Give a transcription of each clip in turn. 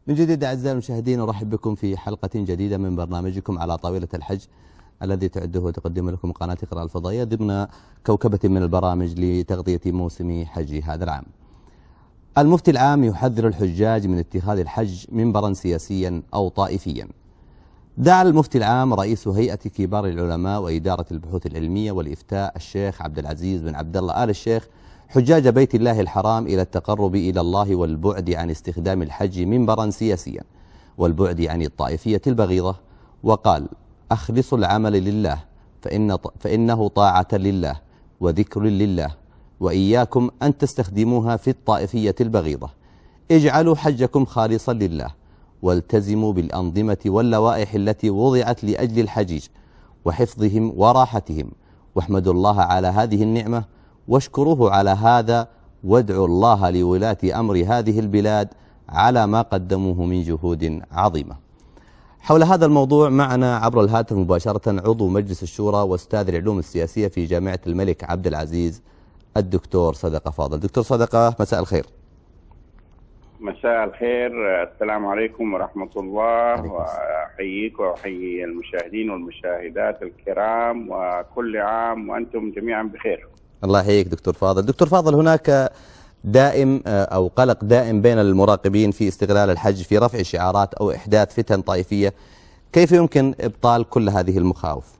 من جديد أعزائي المشاهدين، أرحب بكم في حلقة جديدة من برنامجكم على طاولة الحج الذي تعده وتقدم لكم قناة اقرأ الفضائية ضمن كوكبة من البرامج لتغطية موسم حج هذا العام. المفتي العام يحذر الحجاج من اتخاذ الحج منبرا سياسيا أو طائفيا. دعا المفتي العام رئيس هيئة كبار العلماء وإدارة البحوث العلمية والإفتاء الشيخ عبد العزيز بن عبد الله آل الشيخ حجاج بيت الله الحرام إلى التقرب إلى الله والبعد عن استخدام الحج منبرا سياسيا والبعد عن الطائفية البغيضة، وقال: أخلصوا العمل لله فإنه طاعة لله وذكر لله، وإياكم أن تستخدموها في الطائفية البغيضة. اجعلوا حجكم خالصا لله، والتزموا بالأنظمة واللوائح التي وضعت لأجل الحجيج وحفظهم وراحتهم، واحمدوا الله على هذه النعمة واشكروه على هذا، وادعوا الله لولاة أمر هذه البلاد على ما قدموه من جهود عظيمة. حول هذا الموضوع معنا عبر الهاتف مباشرة عضو مجلس الشورى وأستاذ العلوم السياسية في جامعة الملك عبد العزيز الدكتور صدقة فاضل. دكتور صدقة، مساء الخير. مساء الخير، السلام عليكم ورحمة الله، وأحييك وأحيي المشاهدين والمشاهدات الكرام، وكل عام وأنتم جميعا بخير. الله يحييك دكتور فاضل. دكتور فاضل، هناك دائم أو قلق دائم بين المراقبين في استغلال الحج في رفع شعارات أو إحداث فتن طائفية، كيف يمكن إبطال كل هذه المخاوف؟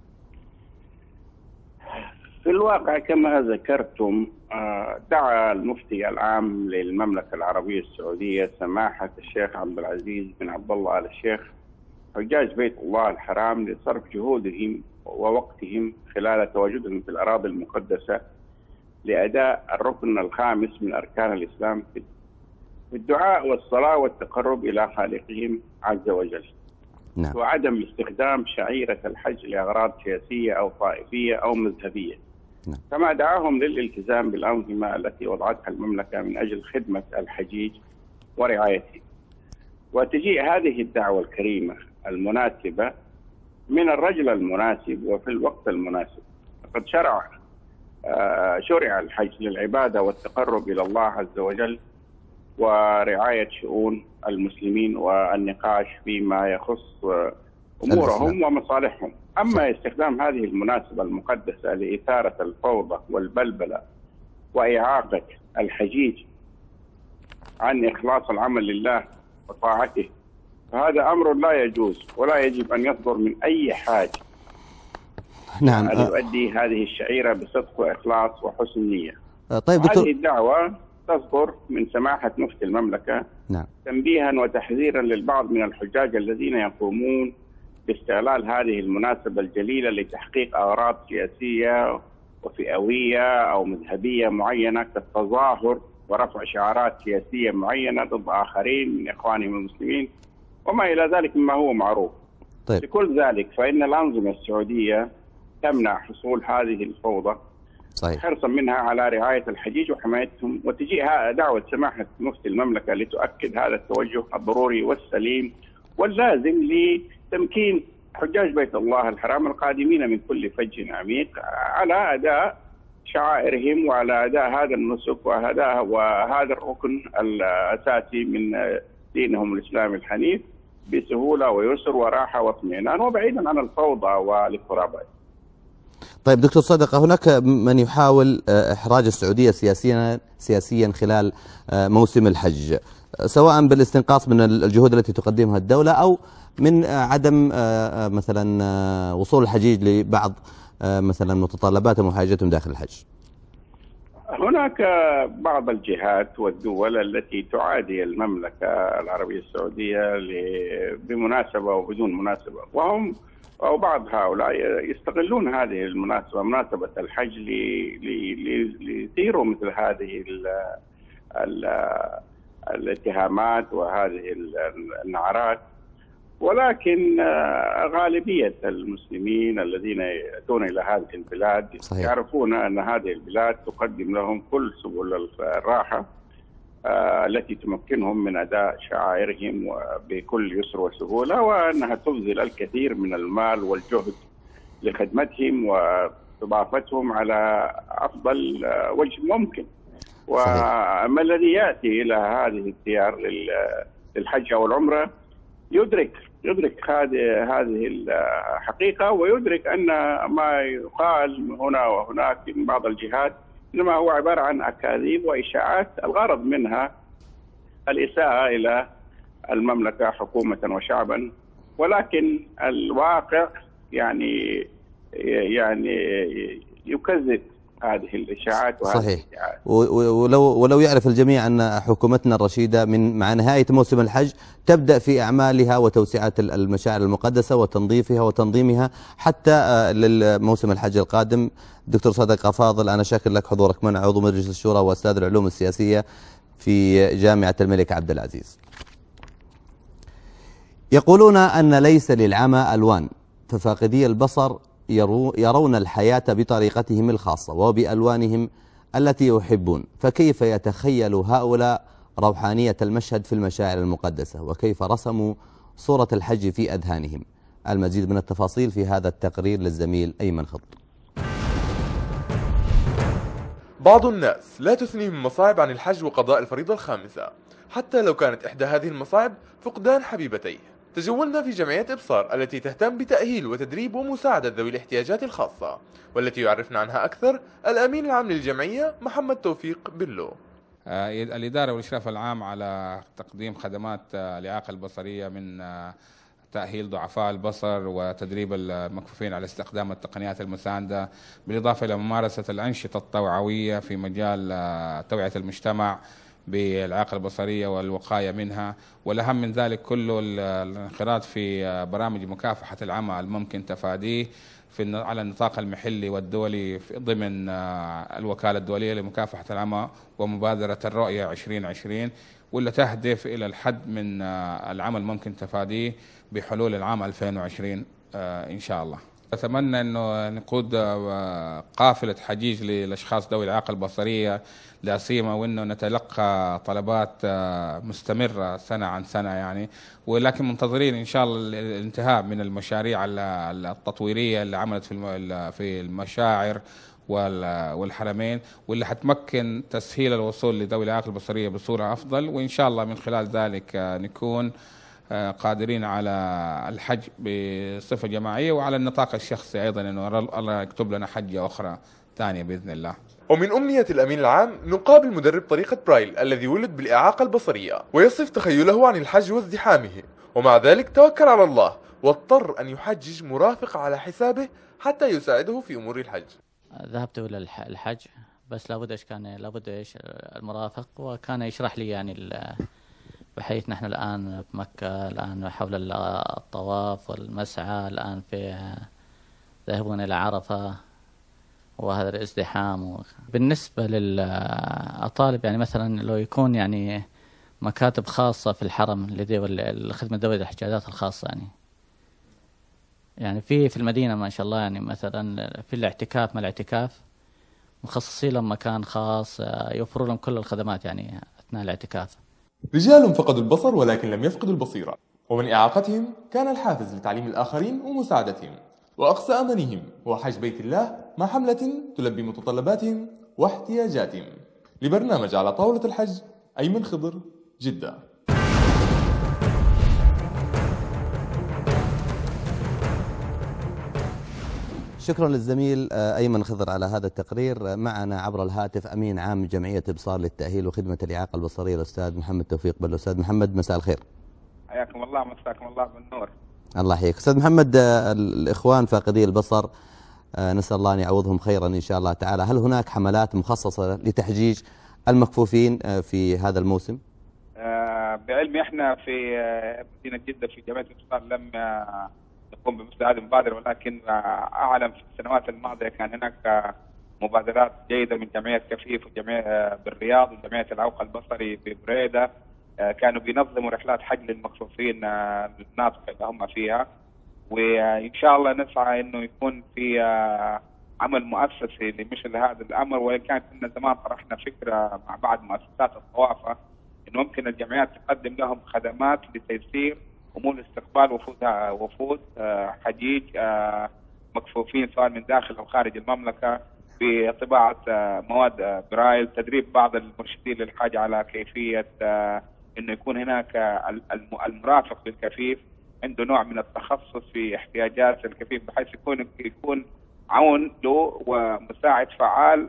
في الواقع كما ذكرتم، دعا المفتي العام للمملكة العربية السعودية سماحة الشيخ عبد العزيز بن عبد الله آل الشيخ حجاج بيت الله الحرام لصرف جهودهم ووقتهم خلال تواجدهم في الأراضي المقدسة لأداء الركن الخامس من أركان الإسلام في الدعاء والصلاة والتقرب إلى خالقهم عز وجل. نعم. وعدم استخدام شعيرة الحج لأغراض سياسية أو طائفية أو مذهبية. نعم. كما دعاهم للالتزام بالأنظمة التي وضعتها المملكة من أجل خدمة الحجيج ورعايته. وتجيء هذه الدعوة الكريمة المناسبة من الرجل المناسب وفي الوقت المناسب. فقد شرع الحج للعبادة والتقرب إلى الله عز وجل ورعاية شؤون المسلمين والنقاش فيما يخص أمورهم ومصالحهم. أما استخدام هذه المناسبة المقدسة لإثارة الفوضى والبلبلة وإعاقة الحجيج عن إخلاص العمل لله وطاعته، فهذا أمر لا يجوز ولا يجب أن يصدر من أي حاج. نعم. أن يؤدي هذه الشعيرة بصدق وإخلاص وحسن نية. طيب دكتور، هذه الدعوة تصدر من سماحة مفتي المملكة. نعم. تنبيها وتحذيرا للبعض من الحجاج الذين يقومون باستغلال هذه المناسبة الجليلة لتحقيق أغراض سياسية وفئوية أو مذهبية معينة كالتظاهر ورفع شعارات سياسية معينة ضد آخرين من إخوانهم المسلمين وما إلى ذلك مما هو معروف. طيب. لكل ذلك فإن الأنظمة السعودية تمنع حصول هذه الفوضى، صحيح، حرصا منها على رعاية الحجيج وحمايتهم. وتجيء دعوة سماحة مفتي المملكة لتؤكد هذا التوجه الضروري والسليم واللازم لتمكين حجاج بيت الله الحرام القادمين من كل فج عميق على أداء شعائرهم وعلى أداء هذا النسك وهذا الركن الأساسي من دينهم الإسلام الحنيف بسهولة ويسر وراحة واطمئنان وبعيدا عن الفوضى والاضطرابات. طيب دكتور صدقة، هناك من يحاول إحراج السعودية سياسيا خلال موسم الحج، سواء بالاستنقاص من الجهود التي تقدمها الدولة أو من عدم مثلا وصول الحجيج لبعض مثلا متطلباتهم وحاجتهم داخل الحج. هناك بعض الجهات والدول التي تعادي المملكة العربية السعودية بمناسبة وبدون مناسبة، وهم أو بعض هؤلاء يستغلون هذه المناسبة، مناسبة الحج، ليثيروا مثل هذه الاتهامات وهذه النعرات. ولكن غالبية المسلمين الذين يأتون إلى هذه البلاد صحيح. يعرفون أن هذه البلاد تقدم لهم كل سبل الراحة التي تمكنهم من أداء شعائرهم بكل يسر وسهولة، وأنها تبذل الكثير من المال والجهد لخدمتهم واستضافتهم على أفضل وجه ممكن. وما الذي يأتي إلى هذه الديار للحج أو العمرة يدرك هذه الحقيقة، ويدرك أن ما يقال هنا وهناك من بعض الجهات إنما هو عبارة عن أكاذيب وإشاعات الغرض منها الإساءة إلى المملكة حكومة وشعبا، ولكن الواقع يعني يكذب هذه الإشاعات وهذه صحيح. الإشاعات. ولو يعرف الجميع أن حكومتنا الرشيدة مع نهاية موسم الحج تبدأ في أعمالها وتوسعة المشاعر المقدسة وتنظيفها وتنظيمها حتى للموسم الحج القادم. دكتور صدقة فاضل، أنا شاكر لك حضورك معنا، عضو مجلس الشورى وأستاذ العلوم السياسية في جامعة الملك عبد العزيز. يقولون أن ليس للعمى ألوان، ففاقدي البصر يرون الحياة بطريقتهم الخاصة وبألوانهم التي يحبون، فكيف يتخيل هؤلاء روحانية المشهد في المشاعر المقدسة، وكيف رسموا صورة الحج في أذهانهم؟ المزيد من التفاصيل في هذا التقرير للزميل أيمن خضر. بعض الناس لا تثنيهم مصاعب عن الحج وقضاء الفريضة الخامسة، حتى لو كانت إحدى هذه المصاعب فقدان حبيبتيه. تجولنا في جمعية إبصار التي تهتم بتأهيل وتدريب ومساعدة ذوي الاحتياجات الخاصة، والتي يعرفنا عنها أكثر الأمين العام للجمعية محمد توفيق بلو. الإدارة والإشراف العام على تقديم خدمات الإعاقة البصرية من تأهيل ضعفاء البصر وتدريب المكفوفين على استخدام التقنيات المساندة، بالإضافة إلى ممارسة الأنشطة التوعوية في مجال توعية المجتمع بالإعاقة البصرية والوقاية منها، والأهم من ذلك كله الانخراط في برامج مكافحة العمى الممكن تفاديه على النطاق المحلي والدولي ضمن الوكالة الدولية لمكافحة العمى ومبادرة الرؤية 2020، واللي تهدف إلى الحد من العمى الممكن تفاديه بحلول العام 2020 إن شاء الله. أتمنى أنه نقود قافلة حجيج للأشخاص ذوي الإعاقة البصرية لا سيما، وأنه نتلقى طلبات مستمرة سنة عن سنة يعني، ولكن منتظرين إن شاء الله الانتهاء من المشاريع التطويرية اللي عملت في المشاعر والحرمين، واللي حتمكن تسهيل الوصول لذوي الإعاقة البصرية بصورة أفضل، وإن شاء الله من خلال ذلك نكون قادرين على الحج بصفة جماعية، وعلى النطاق الشخصي أيضا أنه الله يكتب لنا حجة أخرى ثانية بإذن الله. ومن أمنية الأمين العام نقابل مدرب طريقة برايل الذي ولد بالإعاقة البصرية، ويصف تخيله عن الحج وازدحامه، ومع ذلك توكل على الله واضطر أن يحجج مرافق على حسابه حتى يساعده في أمور الحج. ذهبت إلى الحج، بس لابد المرافق، وكان يشرح لي يعني بحيث نحن الآن في مكة، الآن حول الطواف والمسعى، الآن ذاهبون إلى عرفة وهذا الازدحام. بالنسبة للطالب يعني مثلا لو يكون يعني مكاتب خاصة في الحرم لخدمة ذوي الاحتياجات الخاصة، يعني في المدينة ما شاء الله، يعني مثلا في الاعتكاف، ما الاعتكاف مخصصين لهم مكان خاص يوفروا لهم كل الخدمات يعني أثناء الاعتكاف. رجال فقدوا البصر ولكن لم يفقدوا البصيرة، ومن إعاقتهم كان الحافز لتعليم الآخرين ومساعدتهم، وأقصى أمانهم هو حج بيت الله مع حملة تلبي متطلباتهم واحتياجاتهم. لبرنامج على طاولة الحج، أيمن خضر، جدة. شكرا للزميل أيمن خضر على هذا التقرير. معنا عبر الهاتف أمين عام جمعية إبصار للتأهيل وخدمة الإعاقة البصرية الأستاذ محمد توفيق بلو. أستاذ محمد، مساء الخير. حياكم الله، مساكم الله بالنور. الله يحييك. أستاذ محمد، الإخوان فاقدي البصر نسأل الله أن يعوضهم خيرا إن شاء الله تعالى، هل هناك حملات مخصصة لتحجيج المكفوفين في هذا الموسم؟ بعلمي احنا في مدينة جدة في جمعية إبصار لم نقوم بمثل هذه المبادرة، ولكن أعلم في السنوات الماضية كان هناك مبادرات جيدة من جمعية كفيف وجمعية بالرياض وجمعية العوق البصري ببريدة، كانوا بينظموا رحلات حج للمكفوفين المناطق اللي هم فيها، وإن شاء الله نسعى إنه يكون في عمل مؤسسي لمثل هذا الأمر. وإن كان كنا زمان طرحنا فكرة مع بعض مؤسسات الطوافة إنه ممكن الجمعيات تقدم لهم خدمات لتيسير أمور استقبال وفود حجيج مكفوفين سواء من داخل أو خارج المملكة، بطباعة مواد برايل، تدريب بعض المرشدين للحاج على كيفية انه يكون هناك المرافق للكفيف عنده نوع من التخصص في احتياجات الكفيف، بحيث يكون عون له ومساعد فعال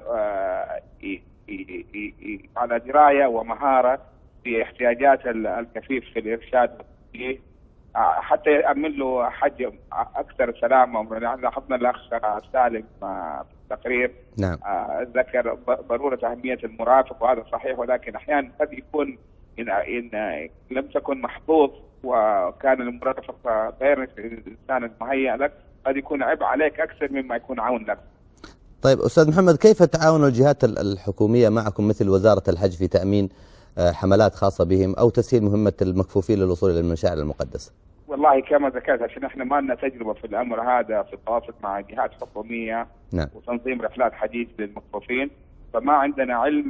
على درايه ومهاره في احتياجات الكفيف في الارشاد والتوجيه، حتى يأمن له حج اكثر سلامه. لاحظنا الاخ سالم في التقرير نعم ذكر ضروره اهميه المرافق، وهذا صحيح، ولكن احيانا قد يكون إن لم تكن محظوظ وكان المرافق غير الانسان المهيأ لك، قد يكون عبء عليك اكثر مما يكون عون لك. طيب أستاذ محمد، كيف تعاون الجهات الحكومية معكم مثل وزارة الحج في تأمين حملات خاصة بهم أو تسهيل مهمة المكفوفين للوصول إلى المشاعر المقدسة؟ والله كما ذكرت، عشان احنا ما لنا تجربة في الأمر هذا في التواصل مع جهات حكومية نعم. وتنظيم رحلات حجيج للمكفوفين، فما عندنا علم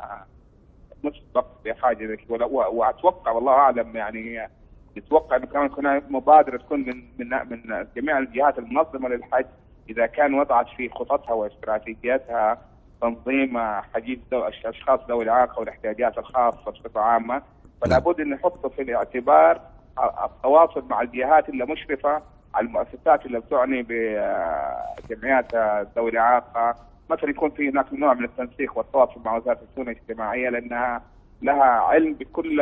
مسبق بحاجة ذي، وأتوقع والله أعلم يعني نتوقع أنه كمان تكون مبادرة تكون من جميع الجهات المنظمة للحج، إذا كان وضعت في خططها واستراتيجيتها تنظيم حجيج الأشخاص ذوي الإعاقة والاحتياجات الخاصة بصفة عامة، فلا بد أن نحطه في الاعتبار التواصل مع الجهات اللي مشرفة على المؤسسات اللي بتعني بجمعيات ذوي الإعاقة، مثلا يكون في هناك نوع من التنسيق والتواصل مع وزارة الشؤون الاجتماعية، لأنها لها علم بكل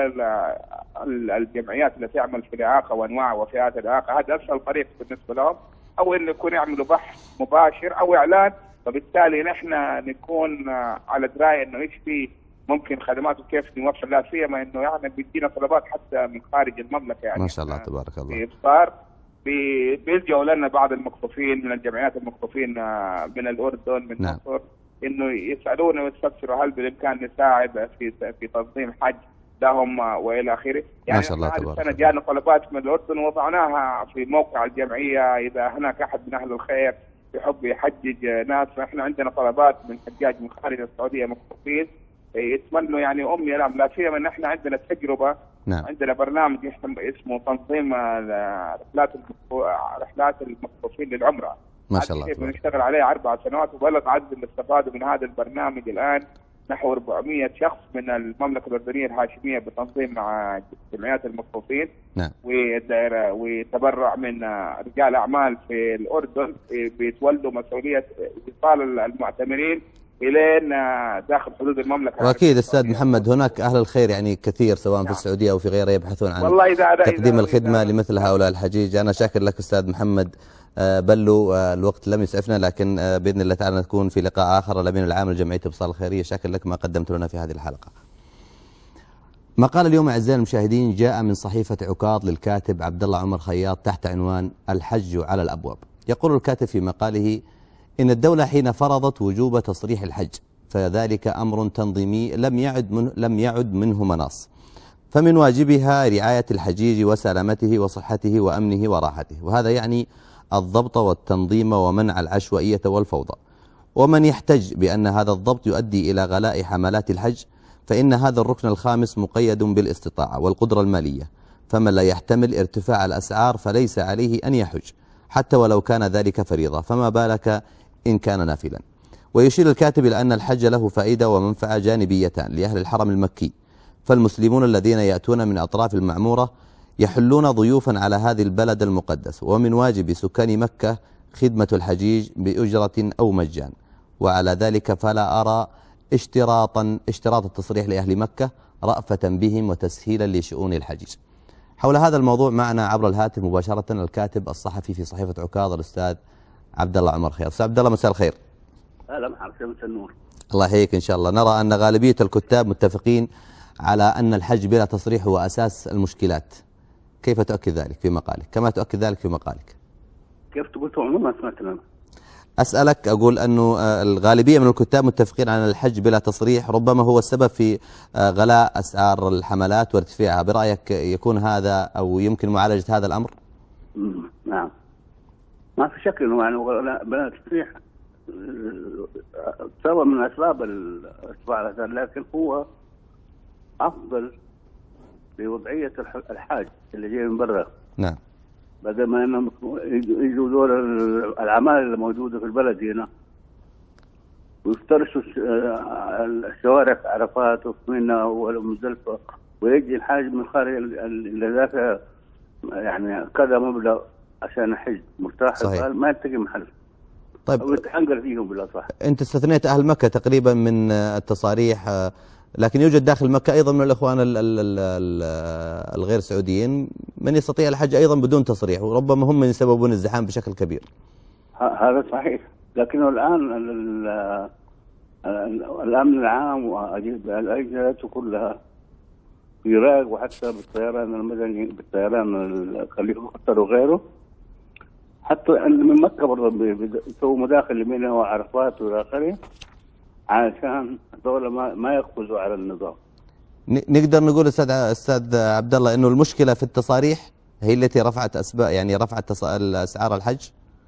الجمعيات اللي تعمل في الإعاقة وأنواع وفئات الإعاقة. هذا أسهل طريق بالنسبة لهم، أو إنه يكون يعملوا بحث مباشر أو إعلان، فبالتالي نحن نكون على دراية إنه إيش في ممكن خدمات وكيف نوفر لها، سيما إنه يعني بيدينا طلبات حتى من خارج المملكة، يعني ما شاء الله تبارك الله. في إفطار بيلجأوا لنا بعض المكفوفين من الجمعيات المكفوفين من الأردن من نعم. مصر، إنه يسألونا ويستفسروا هل بالإمكان نساعد في تنظيم حج لهم وإلى آخره. يعني ما شاء الله تبارك الله. جاءنا طلبات من الأردن ووضعناها في موقع الجمعية، إذا هناك أحد من أهل الخير يحب يحجج ناس، فإحنا عندنا طلبات من حجاج من خارج السعودية مكفوفين يتمنوا يعني أمنية لهم، لا سيما إن إحنا عندنا تجربة. نعم. عندنا برنامج اسمه تنظيم رحلات المكفوفين للعمرة، ما شاء الله بنشتغل عليه 4 سنوات، وبلغ عدد اللي استفادوا من هذا البرنامج الآن نحو 400 شخص من المملكة الأردنية الهاشمية بتنظيم مع جمعيات المكفوفين. نعم. وتبرع من رجال أعمال في الأردن بيتولوا مسؤولية إيصال المعتمرين إلين داخل حدود المملكة. وأكيد أستاذ محمد هناك أهل الخير يعني كثير سواء نعم. في السعودية أو في غيرها يبحثون عن تقديم الخدمة لمثل هؤلاء الحجيج. أنا شاكر لك أستاذ محمد بلو، الوقت لم يسعفنا، لكن بإذن الله تعالى نكون في لقاء آخر. الأمين العام لجمعية إبصار الخيرية، شاكر لك ما قدمت لنا في هذه الحلقة. مقال اليوم أعزائي المشاهدين جاء من صحيفة عكاظ للكاتب عبد الله عمر خياط تحت عنوان الحج على الأبواب. يقول الكاتب في مقاله إن الدولة حين فرضت وجوب تصريح الحج فذلك أمر تنظيمي لم يعد منه مناص، فمن واجبها رعاية الحجيج وسلامته وصحته وأمنه وراحته، وهذا يعني الضبط والتنظيم ومنع العشوائية والفوضى. ومن يحتج بأن هذا الضبط يؤدي إلى غلاء حملات الحج فإن هذا الركن الخامس مقيد بالاستطاعة والقدرة المالية، فمن لا يحتمل ارتفاع الأسعار فليس عليه أن يحج حتى ولو كان ذلك فريضة، فما بالك إن كان نافلا. ويشير الكاتب إلى أن الحج له فائدة ومنفعة جانبيتان لأهل الحرم المكي، فالمسلمون الذين يأتون من أطراف المعمورة يحلون ضيوفا على هذه البلد المقدس، ومن واجب سكان مكة خدمة الحجيج بأجرة أو مجان، وعلى ذلك فلا أرى اشتراط التصريح لأهل مكة رأفة بهم وتسهيلا لشؤون الحجيج. حول هذا الموضوع معنا عبر الهاتف مباشرة الكاتب الصحفي في صحيفة عكاظ الأستاذ عبد الله عمر خياط. أستاذ عبد الله مساء الخير. أهلا مرحبا، مساء النور. الله يحييك إن شاء الله. نرى أن غالبية الكتاب متفقين على أن الحج بلا تصريح هو أساس المشكلات، كيف تؤكد ذلك في مقالك كما تؤكد ذلك في مقالك؟ كيف تقول عموما ما سمعت أنا. أسألك أقول أنه الغالبية من الكتاب متفقين على الحج بلا تصريح ربما هو السبب في غلاء أسعار الحملات وارتفاعها، برأيك يكون هذا أو يمكن معالجة هذا الأمر؟ نعم، ما في شك أنه يعني بلا تصريح سبب من أسباب ارتفاع الأسعار، لكن هو أفضل بوضعية الحاج اللي جاي من برا. نعم. بدل ما انهم يجوا دول العمال اللي موجوده في البلد هنا ويفترشوا الشوارع عرفات ومنى ومزدلفه ويجي الحاج من خارج اللي دافع يعني كذا مبلغ عشان يحج مرتاح البال، ما يلتقي محل. طيب أو يتحنقر فيهم بالأصح. أنت استثنيت أهل مكة تقريبا من التصاريح، لكن يوجد داخل مكة أيضا من الإخوان الغير سعوديين من يستطيع الحج أيضا بدون تصريح، وربما هم من يسببون الزحام بشكل كبير. هذا صحيح، لكنه الآن الأمن العام والأجهزة كلها يراق، وحتى بالطيران المدني بالطيران الهليكوبتر وغيره، حتى من مكة برضه بيسووا مداخل يمينها وعرفات والى اخره عشان دولة ما يقفزوا على النظام. نقدر نقول استاذ عبد الله انه المشكلة في التصاريح هي التي رفعت رفعت اسعار الحج؟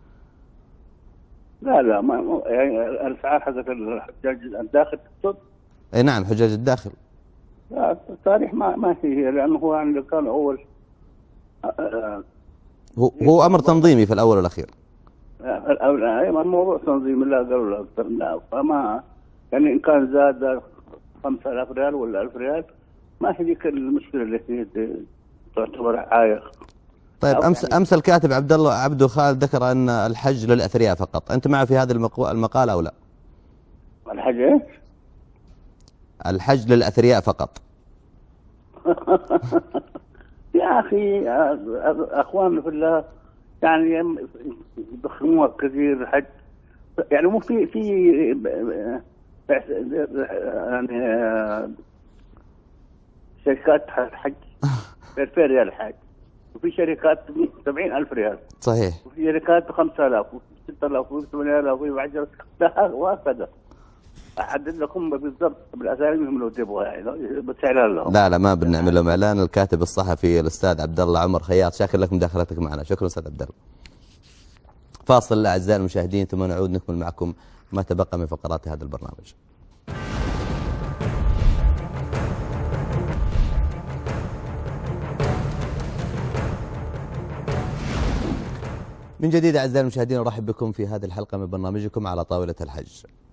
لا ما يعني الاسعار حقت الحجاج الداخل تسد. اي نعم، حجاج الداخل. لا التصاريح ما هي، لانه هو يعني كان اول هو امر تنظيمي في الاول والاخير. الموضوع تنظيمي، لا قالوا لا اكثر، لا فما يعني ان كان زاد 5000 ريال ولا 1000 ريال ما هي ذيك المشكله التي تعتبر عائق. طيب امس الكاتب عبد الله عبده خالد ذكر ان الحج للاثرياء فقط، انت معه في هذا المقال او لا؟ الحج ايش؟ الحج للاثرياء فقط. يا اخي اخواننا في الله يعني يضخموها كثير حج، يعني مو في يعني شركات حج ب2000 ريال حج، وفي شركات 70,000 ريال صحيح، وفي شركات 5000 و6000 و8000 و10، لا وهكذا. احدد لكم بالضبط بالاسامي لو تبغوا يعني بس اعلان لهم. لا ما بنعمل لهم اعلان. الكاتب الصحفي الاستاذ عبد الله عمر خياط، شاكر لك مداخلتك معنا. شكرا استاذ عبد الله. فاصل اعزائي المشاهدين ثم نعود نكمل معكم ما تبقى من فقرات هذا البرنامج. من جديد اعزائي المشاهدين ارحب بكم في هذه الحلقه من برنامجكم على طاوله الحج.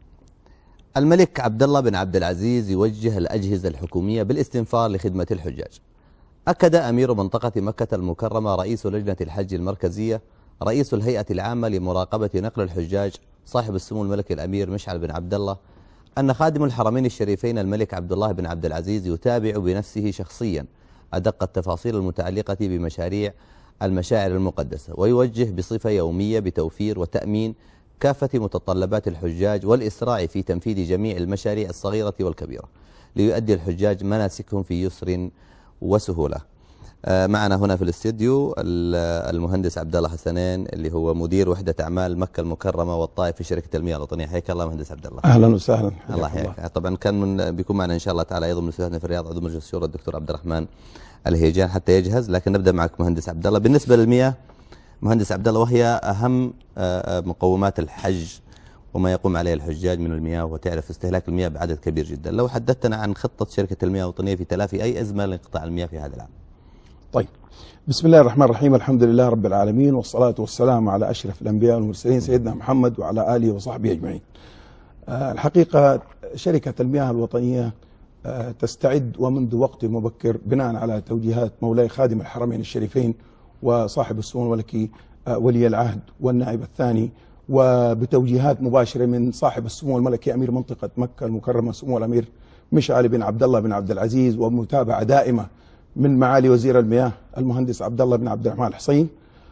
الملك عبد الله بن عبد العزيز يوجه الأجهزة الحكومية بالاستنفار لخدمة الحجاج. أكد أمير منطقة مكة المكرمة رئيس لجنة الحج المركزية رئيس الهيئة العامة لمراقبة نقل الحجاج صاحب السمو الملكي الأمير مشعل بن عبد الله أن خادم الحرمين الشريفين الملك عبد الله بن عبد العزيز يتابع بنفسه شخصيا أدق التفاصيل المتعلقة بمشاريع المشاعر المقدسة، ويوجه بصفة يومية بتوفير وتأمين كافة متطلبات الحجاج والإسراع في تنفيذ جميع المشاريع الصغيرة والكبيرة ليؤدي الحجاج مناسكهم في يسر وسهولة. معنا هنا في الاستديو المهندس عبد الله حسنين اللي هو مدير وحدة أعمال مكة المكرمة والطائف في شركة المياه الوطنية. حياك الله مهندس عبد الله. أهلا وسهلا. الله يحييك. طبعا كان بيكون معنا إن شاء الله تعالى أيضا من استاذنا في الرياض عضو مجلس الشورى الدكتور عبد الرحمن الهيجان حتى يجهز، لكن نبدأ معك مهندس عبد الله. بالنسبة للمياه مهندس عبد الله، وهي أهم مقومات الحج وما يقوم عليه الحجاج من المياه، وتعرف استهلاك المياه بعدد كبير جدا. لو حدثتنا عن خطة شركة المياه الوطنية في تلافي أي أزمة لانقطاع المياه في هذا العام. طيب، بسم الله الرحمن الرحيم، الحمد لله رب العالمين، والصلاة والسلام على أشرف الأنبياء والمرسلين سيدنا محمد وعلى آله وصحبه أجمعين. الحقيقة شركة المياه الوطنية تستعد ومنذ وقت مبكر بناء على توجيهات مولاي خادم الحرمين الشريفين وصاحب السمو الملكي ولي العهد والنائب الثاني، وبتوجيهات مباشرة من صاحب السمو الملكي أمير منطقة مكة المكرمة سمو الأمير مشعل بن عبد الله بن عبد العزيز، ومتابعة دائمة من معالي وزير المياه المهندس عبد الله بن عبد الرحمن الحصين.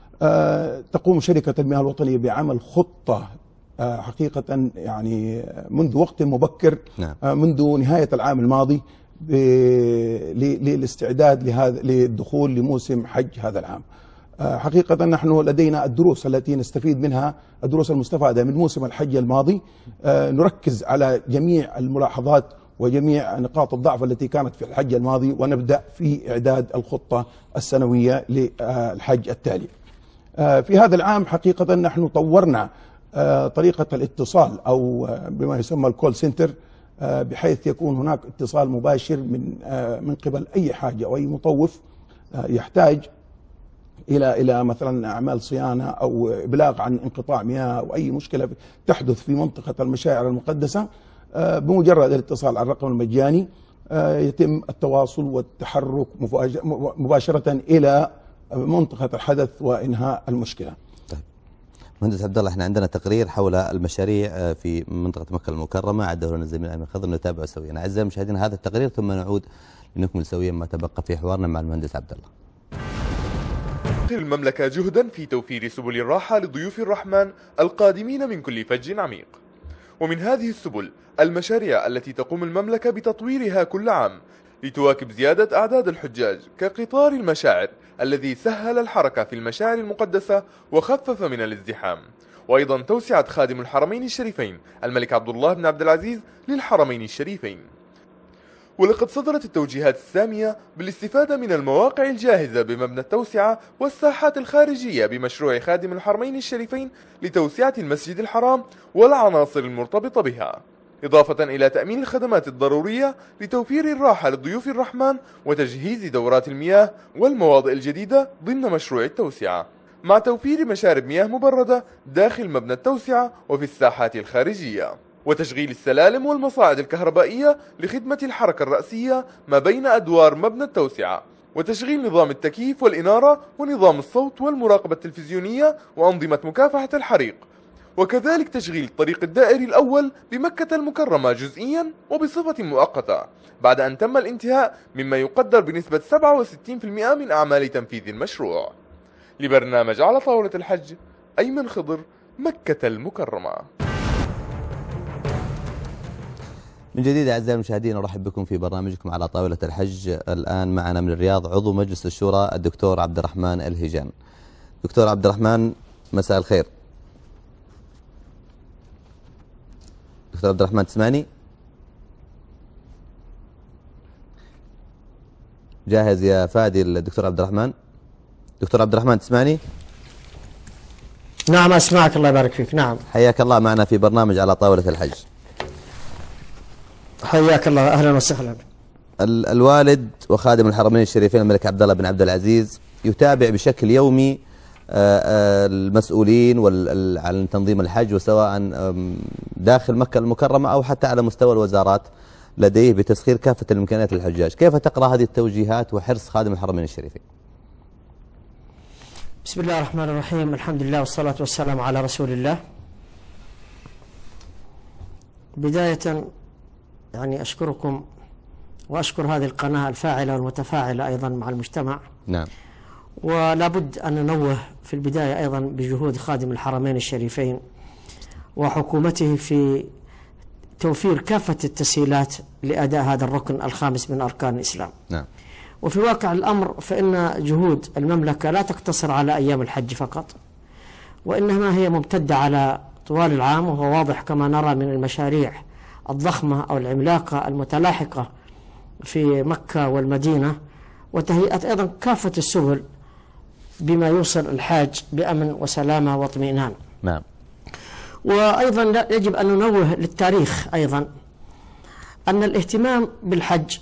تقوم شركة المياه الوطنية بعمل خطة حقيقة يعني منذ وقت مبكر، منذ نهاية العام الماضي للاستعداد للدخول لموسم حج هذا العام. حقيقة نحن لدينا الدروس التي نستفيد منها، الدروس المستفادة من موسم الحج الماضي، نركز على جميع الملاحظات وجميع نقاط الضعف التي كانت في الحج الماضي، ونبدأ في إعداد الخطة السنوية للحج التالي. في هذا العام حقيقة نحن طورنا طريقة الاتصال أو بما يسمى الكول سنتر، بحيث يكون هناك اتصال مباشر من قبل أي حاجة أو أي مطوف يحتاج إلى مثلا أعمال صيانة أو إبلاغ عن انقطاع مياه أو أي مشكلة تحدث في منطقة المشاعر المقدسة. بمجرد الاتصال على الرقم المجاني يتم التواصل والتحرك مباشرة إلى منطقة الحدث وإنهاء المشكلة. طيب مهندس عبد الله، احنا عندنا تقرير حول المشاريع في منطقة مكة المكرمة عده لنا الزميل أيمن خضر، نتابعه سويا. أعزائي المشاهدين هذا التقرير ثم نعود لنكمل سويا ما تبقى في حوارنا مع المهندس عبد الله. المملكة جهدا في توفير سبل الراحة لضيوف الرحمن القادمين من كل فج عميق، ومن هذه السبل المشاريع التي تقوم المملكة بتطويرها كل عام لتواكب زيادة أعداد الحجاج، كقطار المشاعر الذي سهل الحركة في المشاعر المقدسة وخفف من الازدحام، وأيضا توسعة خادم الحرمين الشريفين الملك عبد الله بن عبد العزيز للحرمين الشريفين. ولقد صدرت التوجيهات السامية بالاستفادة من المواقع الجاهزة بمبنى التوسعة والساحات الخارجية بمشروع خادم الحرمين الشريفين لتوسعة المسجد الحرام والعناصر المرتبطة بها، إضافة إلى تأمين الخدمات الضرورية لتوفير الراحة لضيوف الرحمن وتجهيز دورات المياه والمواضع الجديدة ضمن مشروع التوسعة، مع توفير مشارب مياه مبردة داخل مبنى التوسعة وفي الساحات الخارجية، وتشغيل السلالم والمصاعد الكهربائية لخدمة الحركة الرأسية ما بين أدوار مبنى التوسعة، وتشغيل نظام التكييف والإنارة ونظام الصوت والمراقبة التلفزيونية وأنظمة مكافحة الحريق، وكذلك تشغيل الطريق الدائري الأول بمكة المكرمة جزئيا وبصفة مؤقتة بعد أن تم الانتهاء مما يقدر بنسبة 67% من أعمال تنفيذ المشروع. لبرنامج على طاولة الحج، أيمن خضر، مكة المكرمة. من جديد أعزائي المشاهدين، أرحب بكم في برنامجكم على طاولة الحج. الآن معنا من الرياض عضو مجلس الشورى الدكتور عبد الرحمن الهيجان. دكتور عبد الرحمن، مساء الخير. دكتور عبد الرحمن تسمعني؟ جاهز يا فادي الدكتور عبد الرحمن؟ دكتور عبد الرحمن تسمعني؟ نعم أسمعك، الله يبارك فيك. نعم، حياك الله معنا في برنامج على طاولة الحج. حياك الله، أهلا وسهلا. الوالد وخادم الحرمين الشريفين الملك عبد الله بن عبد العزيز يتابع بشكل يومي المسؤولين عن تنظيم الحج، وسواء داخل مكة المكرمة أو حتى على مستوى الوزارات لديه بتسخير كافة الإمكانيات للحجاج. كيف تقرأ هذه التوجيهات وحرص خادم الحرمين الشريفين؟ بسم الله الرحمن الرحيم، الحمد لله والصلاة والسلام على رسول الله. بداية يعني أشكركم وأشكر هذه القناة الفاعلة والمتفاعلة أيضا مع المجتمع. نعم. ولا بد أن ننوه في البداية أيضا بجهود خادم الحرمين الشريفين وحكومته في توفير كافة التسهيلات لأداء هذا الركن الخامس من أركان الإسلام. نعم. وفي واقع الأمر فإن جهود المملكة لا تقتصر على أيام الحج فقط، وإنما هي ممتدة على طوال العام، وهو واضح كما نرى من المشاريع الضخمة أو العملاقة المتلاحقة في مكة والمدينة، وتهيئة أيضا كافة السبل بما يوصل الحاج بأمن وسلامة واطمئنان. نعم. وأيضا يجب أن ننوه للتاريخ أيضا أن الاهتمام بالحج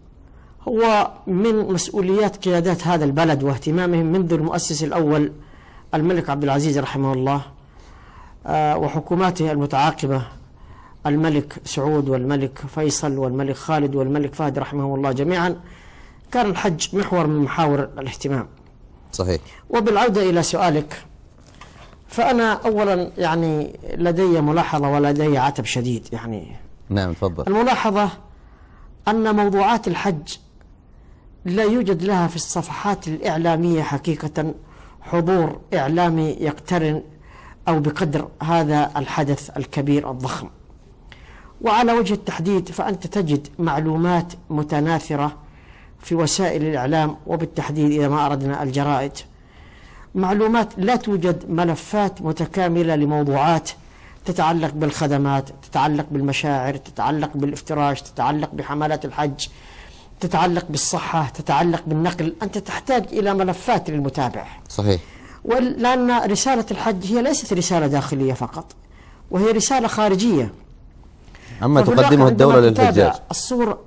هو من مسؤوليات قيادات هذا البلد واهتمامهم منذ المؤسس الأول الملك عبد العزيز رحمه الله وحكوماته المتعاقبة، الملك سعود والملك فيصل والملك خالد والملك فهد رحمه الله جميعا. كان الحج محور من محاور الاهتمام. صحيح. وبالعودة إلى سؤالك، فأنا أولا يعني لدي ملاحظة ولدي عتب شديد يعني. نعم تفضل. الملاحظة أن موضوعات الحج لا يوجد لها في الصفحات الإعلامية حقيقة حضور إعلامي يقترن أو بقدر هذا الحدث الكبير الضخم. وعلى وجه التحديد فأنت تجد معلومات متناثرة في وسائل الإعلام، وبالتحديد إذا ما أردنا الجرائد، معلومات لا توجد ملفات متكاملة لموضوعات تتعلق بالخدمات، تتعلق بالمشاعر، تتعلق بالافتراش، تتعلق بحملات الحج، تتعلق بالصحة، تتعلق بالنقل. أنت تحتاج إلى ملفات للمتابع. صحيح. لأن رسالة الحج هي ليست رسالة داخلية فقط، وهي رسالة خارجية. أما تقدمه الدولة للحجاج الصورة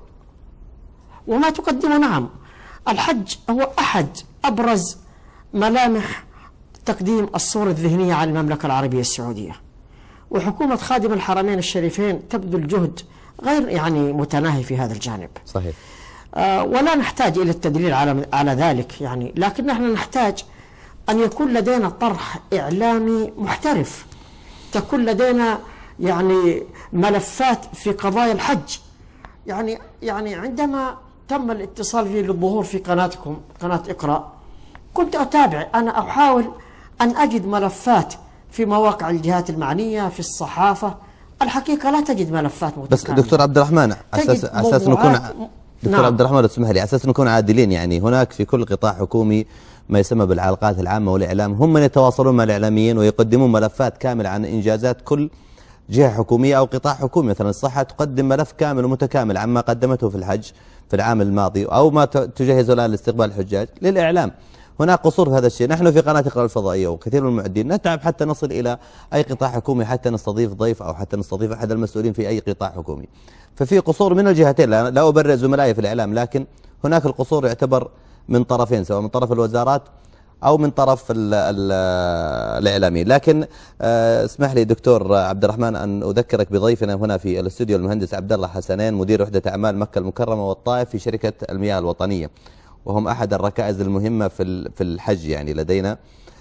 وما تقدمه. نعم، الحج هو أحد أبرز ملامح تقديم الصورة الذهنية على المملكة العربية السعودية، وحكومة خادم الحرمين الشريفين تبذل جهد غير يعني متناهي في هذا الجانب. صحيح. ولا نحتاج إلى التدليل على ذلك يعني، لكن نحن نحتاج أن يكون لدينا طرح إعلامي محترف، تكون لدينا يعني ملفات في قضايا الحج. يعني عندما تم الاتصال في للظهور في قناتكم قناة اقرأ، كنت أتابع، أنا أحاول أن أجد ملفات في مواقع الجهات المعنية في الصحافة، الحقيقة لا تجد ملفات متكاملة. بس دكتور عبد الرحمن، أساس نكون دكتور عبد الرحمن اسمح لي، أساس نكون عادلين، يعني هناك في كل قطاع حكومي ما يسمى بالعلاقات العامة والإعلام، هم من يتواصلون مع الإعلاميين ويقدمون ملفات كاملة عن إنجازات كل جهة حكومية أو قطاع حكومي. مثلا الصحة تقدم ملف كامل ومتكامل عما قدمته في الحج في العام الماضي أو ما تجهز الآن لاستقبال الحجاج للإعلام. هناك قصور في هذا الشيء. نحن في قناة اقرأ الفضائية وكثير من المعدين نتعب حتى نصل إلى أي قطاع حكومي، حتى نستضيف ضيف أو حتى نستضيف أحد المسؤولين في أي قطاع حكومي. ففي قصور من الجهتين، لا أبرئ زملائي في الإعلام، لكن هناك القصور يعتبر من طرفين، سواء من طرف الوزارات أو من طرف الإعلامي. لكن اسمح لي دكتور عبد الرحمن أن أذكرك بضيفنا هنا في الاستوديو المهندس عبد الله حسنين، مدير وحدة أعمال مكة المكرمة والطائف في شركة المياه الوطنية، وهم أحد الركائز المهمة في الحج يعني لدينا.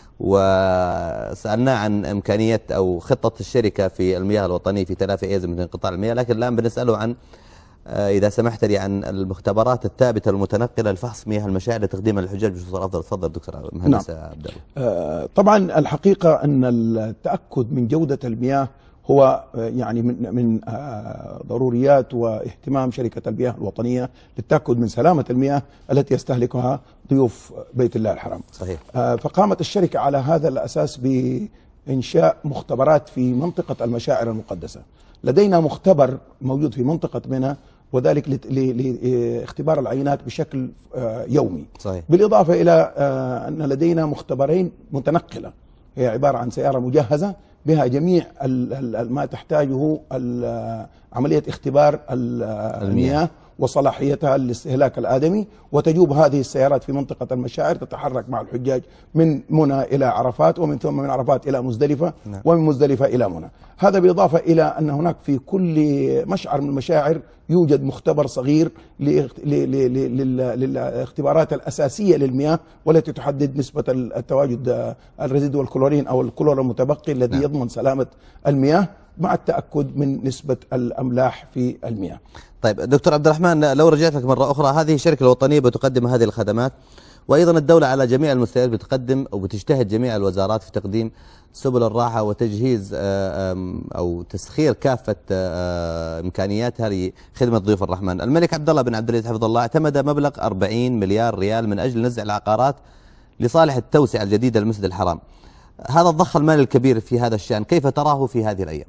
وسألناه عن إمكانية أو خطة الشركة في المياه الوطنية في تلافي أزمة من انقطاع المياه، لكن الآن بنسأله عن إذا سمحت لي عن المختبرات الثابتة المتنقلة لفحص مياه المشاعر لتقديمها للحجاج بصورة أفضل. تفضل دكتور مهندس عبد الله. طبعا الحقيقة أن التأكد من جودة المياه هو يعني من ضروريات واهتمام شركة المياه الوطنية للتأكد من سلامة المياه التي يستهلكها ضيوف بيت الله الحرام. صحيح. فقامت الشركة على هذا الأساس بإنشاء مختبرات في منطقة المشاعر المقدسة. لدينا مختبر موجود في منطقة منى، وذلك لاختبار العينات بشكل يومي. صحيح. بالإضافة إلى أن لدينا مختبرين متنقلة، هي عبارة عن سيارة مجهزة بها جميع ما تحتاجه عملية اختبار المياه وصلاحيتها للاستهلاك الآدمي، وتجوب هذه السيارات في منطقة المشاعر، تتحرك مع الحجاج من منى إلى عرفات، ومن ثم من عرفات إلى مزدلفة، ومن مزدلفة إلى منى. هذا بالإضافة إلى أن هناك في كل مشعر من المشاعر يوجد مختبر صغير للاختبارات الأساسية للمياه، والتي تحدد نسبة التواجد الريزيدو والكلورين أو الكلور المتبقي الذي يضمن سلامة المياه مع التأكد من نسبة الأملاح في المياه. طيب دكتور عبد الرحمن، لو رجعت لك مرة أخرى، هذه الشركة الوطنية بتقدم هذه الخدمات، وأيضا الدولة على جميع المستويات بتقدم أو بتجتهد جميع الوزارات في تقديم سبل الراحة وتجهيز أو تسخير كافة إمكانياتها لخدمة ضيوف الرحمن. الملك عبد الله بن عبد العزيز حفظه الله اعتمد مبلغ 40 مليار ريال من أجل نزع العقارات لصالح التوسعة الجديدة للمسجد الحرام. هذا الضخ المالي الكبير في هذا الشأن كيف تراه في هذه الأيام؟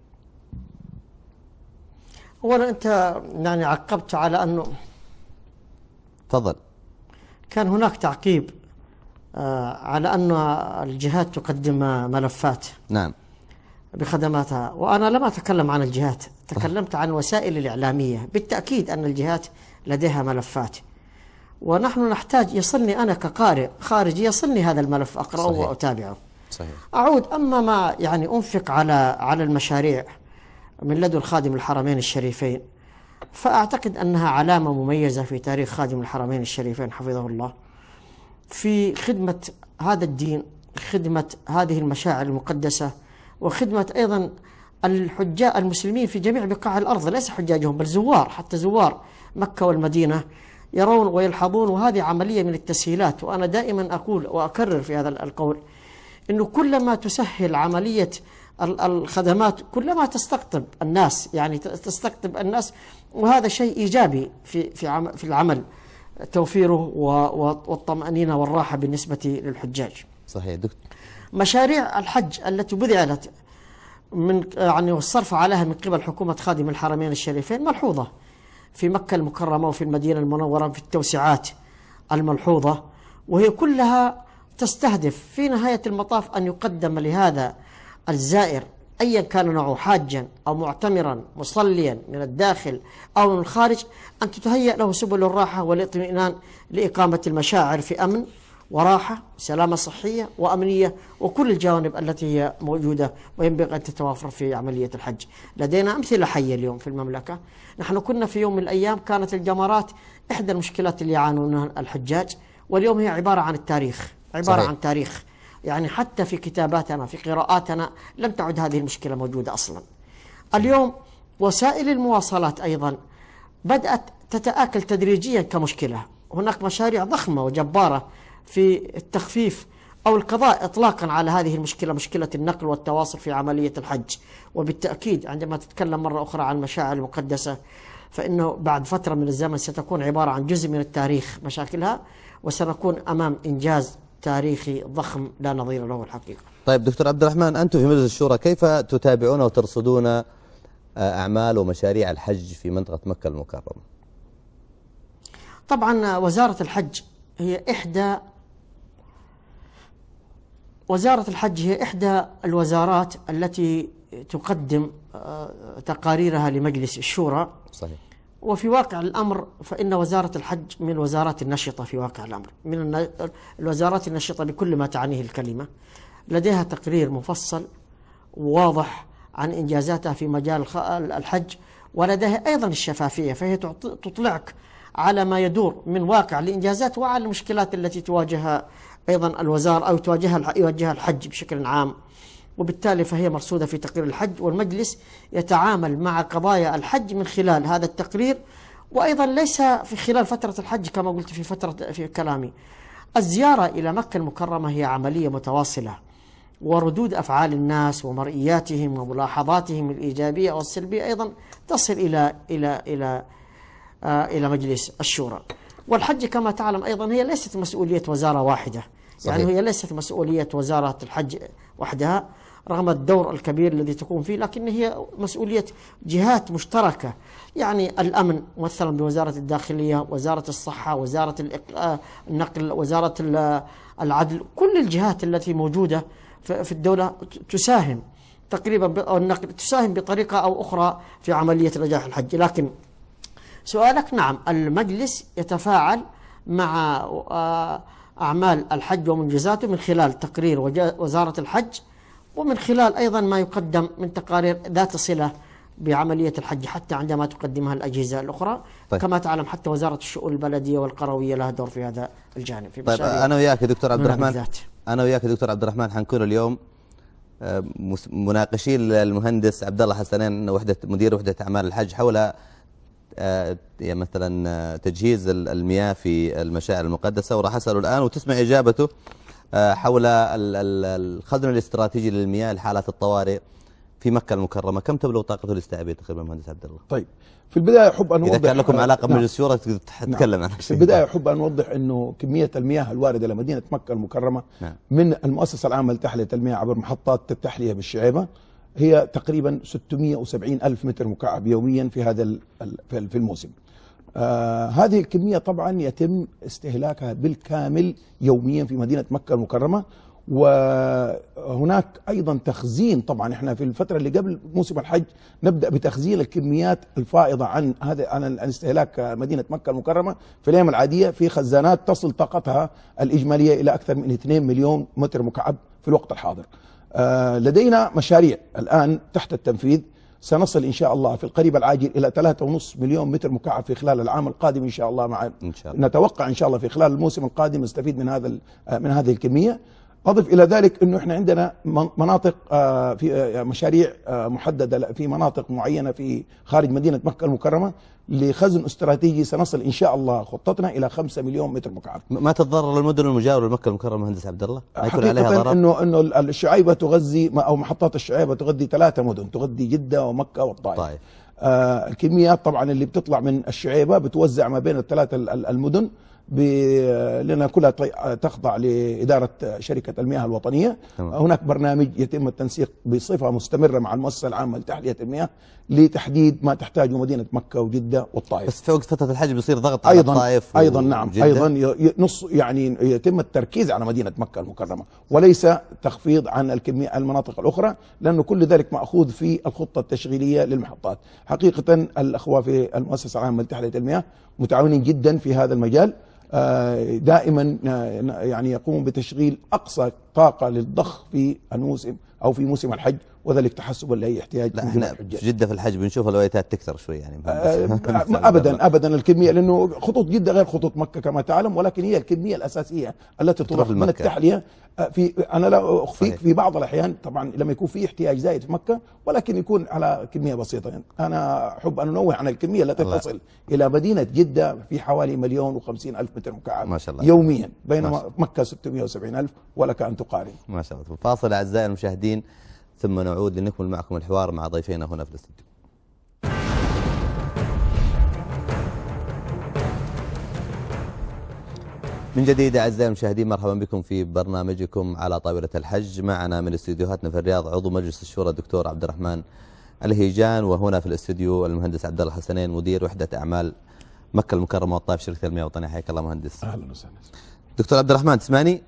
أولا أنت يعني عقبت على أنه تفضل. كان هناك تعقيب على أن الجهات تقدم ملفات نعم بخدماتها، وأنا لم أتكلم عن الجهات، تكلمت عن الوسائل الإعلامية. بالتأكيد أن الجهات لديها ملفات، ونحن نحتاج، يصلني أنا كقارئ خارجي يصلني هذا الملف أقرأه وأتابعه. صحيح. أعود أما ما يعني أنفق على المشاريع من لدن خادم الحرمين الشريفين، فأعتقد أنها علامة مميزة في تاريخ خادم الحرمين الشريفين حفظه الله في خدمة هذا الدين، خدمة هذه المشاعر المقدسة، وخدمة أيضا الحجاج المسلمين في جميع بقاع الأرض، ليس حجاجهم بل زوار، حتى زوار مكة والمدينة يرون ويلحظون. وهذه عملية من التسهيلات. وأنا دائما أقول وأكرر في هذا القول أنه كلما تسهل عملية الخدمات كلما تستقطب الناس، يعني تستقطب الناس، وهذا شيء إيجابي في العمل، توفيره والطمأنينة والراحة بالنسبة للحجاج. صحيح دكتور. مشاريع الحج التي بذلت من يعني والصرف عليها من قبل حكومة خادم الحرمين الشريفين ملحوظة في مكة المكرمة وفي المدينة المنورة، في التوسعات الملحوظة، وهي كلها تستهدف في نهاية المطاف أن يقدم لهذا الزائر أيا كان نوعه، حاجا أو معتمرا مصليا من الداخل أو من الخارج، أن تتهيأ له سبل الراحة والاطمئنان لإقامة المشاعر في أمن وراحة، سلامة صحية وأمنية، وكل الجوانب التي هي موجودة وينبغي أن تتوافر في عملية الحج. لدينا أمثلة حية اليوم في المملكة. نحن كنا في يوم من الأيام كانت الجمرات إحدى المشكلات اللي يعانون منها الحجاج، واليوم هي عبارة عن التاريخ، عبارة صحيح. عن تاريخ. يعني حتى في كتاباتنا في قراءاتنا لم تعد هذه المشكلة موجودة أصلا. اليوم وسائل المواصلات أيضا بدأت تتآكل تدريجيا كمشكلة. هناك مشاريع ضخمة وجبارة في التخفيف أو القضاء إطلاقا على هذه المشكلة، مشكلة النقل والتواصل في عملية الحج. وبالتأكيد عندما تتكلم مرة أخرى عن المشاعر المقدسة فإنه بعد فترة من الزمن ستكون عبارة عن جزء من التاريخ مشاكلها، وسنكون أمام إنجاز تاريخي ضخم لا نظير له الحقيقة. طيب دكتور عبد الرحمن، أنتم في مجلس الشورى كيف تتابعون وترصدون أعمال ومشاريع الحج في منطقة مكة المكرمة؟ طبعا وزارة الحج هي إحدى الوزارات التي تقدم تقاريرها لمجلس الشورى. صحيح. وفي واقع الأمر فإن وزارة الحج من الوزارات النشطة في واقع الأمر، من الوزارات النشطة بكل ما تعنيه الكلمة. لديها تقرير مفصل واضح عن إنجازاتها في مجال الحج، ولديها أيضا الشفافية، فهي تطلعك على ما يدور من واقع الإنجازات وعلى المشكلات التي تواجهها أيضا الوزارة أو يواجهها الحج بشكل عام. وبالتالي فهي مرصودة في تقرير الحج، والمجلس يتعامل مع قضايا الحج من خلال هذا التقرير. وأيضا ليس في خلال فترة الحج كما قلت في كلامي. الزيارة إلى مكة المكرمة هي عملية متواصلة، وردود أفعال الناس ومرئياتهم وملاحظاتهم الإيجابية والسلبية أيضا تصل إلى مجلس الشورى. والحج كما تعلم أيضا هي ليست مسؤولية وزارة واحدة. صحيح. يعني هي ليست مسؤولية وزارة الحج وحدها رغم الدور الكبير الذي تقوم فيه، لكن هي مسؤولية جهات مشتركة. يعني الأمن مثلا بوزارة الداخلية، وزارة الصحة، وزارة النقل، وزارة العدل، كل الجهات التي موجودة في الدولة تساهم تقريبا، أو النقل تساهم بطريقة أو أخرى في عملية نجاح الحج. لكن سؤالك نعم، المجلس يتفاعل مع أعمال الحج ومنجزاته من خلال تقرير وزارة الحج، ومن خلال أيضا ما يقدم من تقارير ذات صلة بعملية الحج حتى عندما تقدمها الأجهزة الأخرى. طيب. كما تعلم حتى وزارة الشؤون البلدية والقروية لها دور في هذا الجانب. في طيب أنا وياك دكتور عبد الرحمن حنكون اليوم مناقشين المهندس عبد الله حسنين مدير وحدة أعمال الحج حول مثلا تجهيز المياه في المشاعر المقدسة، وراح أسأله الآن وتسمع إجابته حول الخزن الاستراتيجي للمياه لحالات الطوارئ في مكة المكرمة. كم تبلغ طاقته الاستيعابية تقريبا مهندس عبد الله؟ طيب في البداية أحب أن أوضح، إذا كان لكم علاقة بمجلس الشورى تتكلم عنها. في البداية أحب أن أوضح أنه كمية المياه الواردة لمدينة مكة المكرمة من المؤسسة العامة لتحلية المياه عبر محطات التحلية بالشعيبة هي تقريبا 670 ألف متر مكعب يوميا في هذا في الموسم. هذه الكمية طبعا يتم استهلاكها بالكامل يوميا في مدينة مكة المكرمة. وهناك أيضا تخزين، طبعا احنا في الفترة اللي قبل موسم الحج نبدأ بتخزين الكميات الفائضة عن استهلاك مدينة مكة المكرمة في الأيام العادية في خزانات تصل طاقتها الإجمالية إلى أكثر من 2 مليون متر مكعب في الوقت الحاضر. لدينا مشاريع الآن تحت التنفيذ، سنصل إن شاء الله في القريب العاجل إلى 3.5 مليون متر مكعب في خلال العام القادم إن شاء الله. نتوقع إن شاء الله في خلال الموسم القادم نستفيد من هذه الكمية. أضف إلى ذلك أنه إحنا عندنا مناطق في مشاريع محددة في مناطق معينة في خارج مدينة مكة المكرمة لخزن استراتيجي سنصل إن شاء الله خطتنا إلى 5 مليون متر مكعب. ما تتضرر المدن المجاورة لمكة المكرمة مهندس عبد الله؟ حقيقة إنه الشعيبة تغذي أو محطات الشعيبة تغذي 3 مدن، تغذي جدة ومكة والطائف. طيب. الكميات طبعا اللي بتطلع من الشعيبة بتوزع ما بين ال3 المدن لأنها كلها تخضع لإدارة شركة المياه الوطنية. هناك برنامج يتم التنسيق بصفة مستمرة مع المؤسسة العامة لتحلية المياه لتحديد ما تحتاجه مدينة مكة وجدة والطائف. بس في وقت فترة الحج بيصير ضغط على الطائف أيضا نعم جدة. أيضا يعني يتم التركيز على مدينة مكة المكرمة وليس تخفيض عن الكمية المناطق الأخرى، لأنه كل ذلك مأخوذ في الخطة التشغيلية للمحطات. حقيقة الأخوة في المؤسسة العامة لتحلية المياه متعاونين جدا في هذا المجال. دائما يعني يقوم بتشغيل أقصى طاقة للضخ في الموسم أو في موسم الحج، وذلك تحسبا لأي احتياج. لا احنا في جدة في الحج بنشوف الويتات تكثر شوي يعني. أبدا الكمية، لأنه خطوط جدة غير خطوط مكة كما تعلم، ولكن هي الكمية الأساسية التي تضخ من التحلية. أنا لا أخفيك في بعض الأحيان طبعا لما يكون في احتياج زائد في مكة، ولكن يكون على كمية بسيطة. يعني أنا أحب أن أنوه عن الكمية التي تصل إلى مدينة جدة في حوالي 1,050,000 متر مكعب ما شاء الله يوميا، بينما مكة 670,000 ولك أن تقارن. ما شاء الله. فاصل أعزائي المشاهدين ثم نعود لنكمل معكم الحوار مع ضيفينا هنا في الاستوديو. من جديد أعزائي المشاهدين، مرحبا بكم في برنامجكم على طاولة الحج. معنا من استديوهاتنا في الرياض عضو مجلس الشورى الدكتور عبد الرحمن الهيجان، وهنا في الاستوديو المهندس عبد الله الحسنين مدير وحدة أعمال مكة المكرمة والطائف شركة المياه الوطنية. حياك الله مهندس. أهلا وسهلا. دكتور عبد الرحمن تسمعني؟